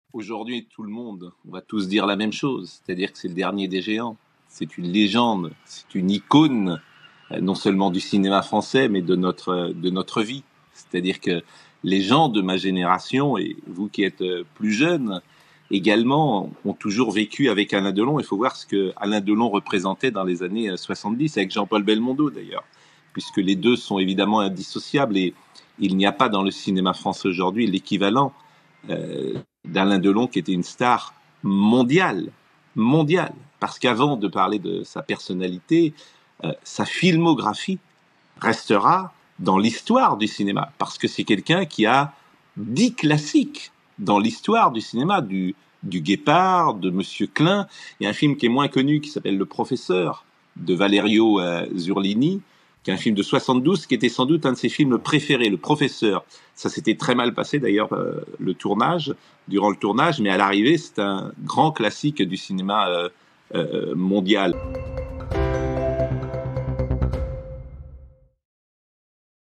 Aujourd'hui, tout le monde, on va tous dire la même chose, c'est-à-dire que c'est le dernier des géants. C'est une légende, c'est une icône, non seulement du cinéma français, mais de notre vie. C'est-à-dire que les gens de ma génération, et vous qui êtes plus jeunes, également, ont toujours vécu avec Alain Delon. Il faut voir ce que Alain Delon représentait dans les années 70, avec Jean-Paul Belmondo d'ailleurs, puisque les deux sont évidemment indissociables et il n'y a pas dans le cinéma français aujourd'hui l'équivalent d'Alain Delon qui était une star mondiale, mondiale. Parce qu'avant de parler de sa personnalité, sa filmographie restera dans l'histoire du cinéma, parce que c'est quelqu'un qui a 10 classiques dans l'histoire du cinéma, du Guépard, de Monsieur Klein. Il y a un film qui est moins connu qui s'appelle Le Professeur, de Valerio Zurlini, qui est un film de 72, qui était sans doute un de ses films préférés, Le Professeur. Ça s'était très mal passé d'ailleurs, durant le tournage, mais à l'arrivée, c'est un grand classique du cinéma mondial.